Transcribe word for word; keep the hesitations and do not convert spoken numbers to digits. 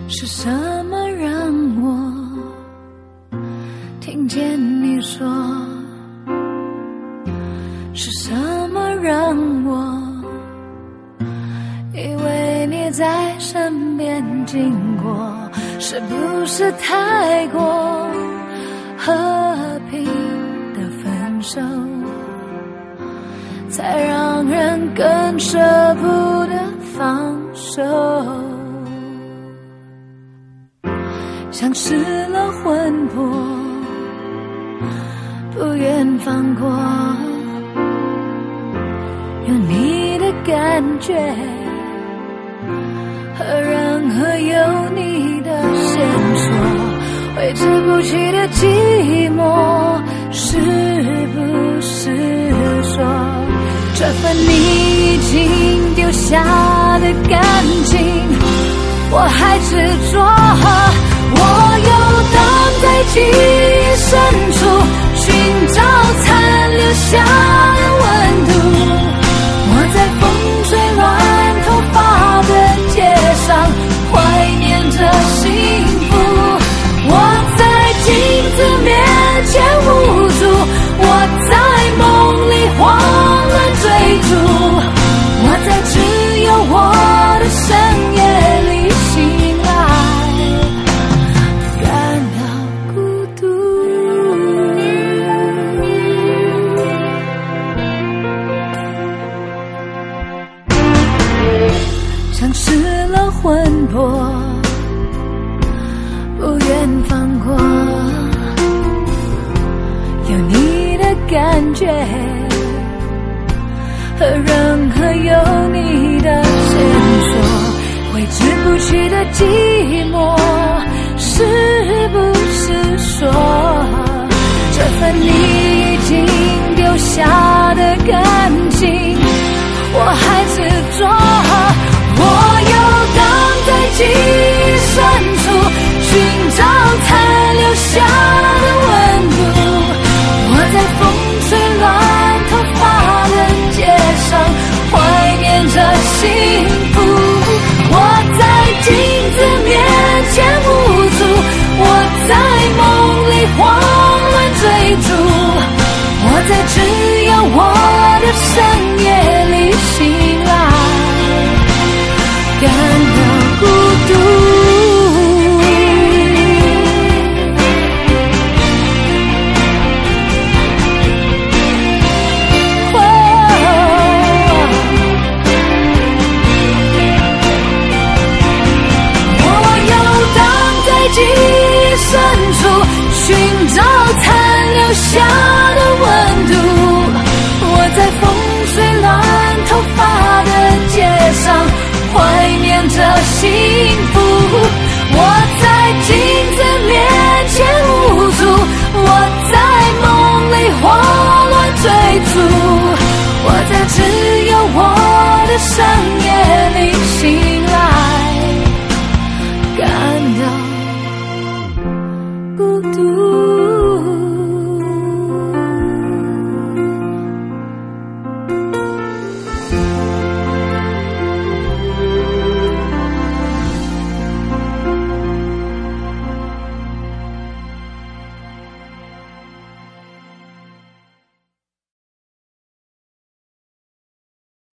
是什么让我听见你说？是什么让我以为你在身边经过？是不是太过和平的分手，才让人更舍不得放手？像失了魂魄，不愿放过，有你的感觉，和任何有你的线索，挥之不去的寂寞，是不是说这份你已经丢下的感情我还执着？我游荡在记忆深处，寻找残留下的温度。我在风吹乱头发的街上怀念着幸福。我在镜子面前无助，我在梦里慌乱追逐。我在只有我的深夜里醒来，感到孤独。像失了魂魄，不愿放过，有你的感觉，和任何有你的线索，挥之不去的记忆